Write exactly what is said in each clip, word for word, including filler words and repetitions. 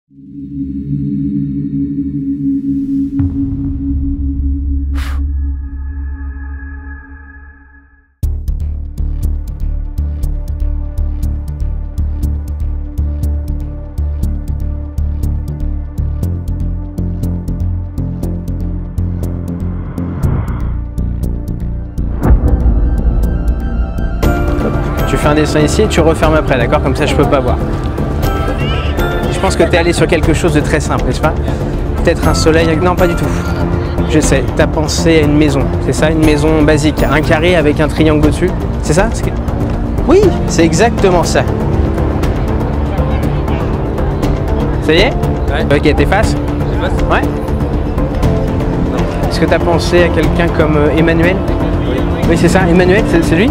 Tu fais un dessin ici et tu refermes après, d'accord? Comme ça je peux pas voir. Je pense que tu es allé sur quelque chose de très simple, n'est-ce pas? Peut-être un soleil... Non, pas du tout. Je sais, tu as pensé à une maison, c'est ça? Une maison basique, un carré avec un triangle au-dessus, c'est ça? Oui, c'est exactement ça. Ça y est? Ouais. Ok, t'effaces? J'efface? Ouais. Est-ce que tu as pensé à quelqu'un comme euh, Emmanuel? Oui. Oui, c'est ça, Emmanuel, c'est lui?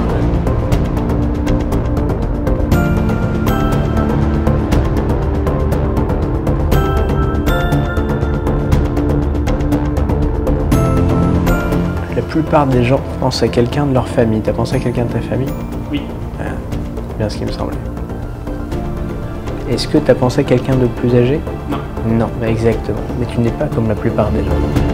La plupart des gens pensent à quelqu'un de leur famille. T'as pensé à quelqu'un de ta famille? Oui. Ah, c'est bien ce qui me semblait. Est-ce que t'as pensé à quelqu'un de plus âgé? Non. Non, bah exactement. Mais tu n'es pas comme la plupart des gens.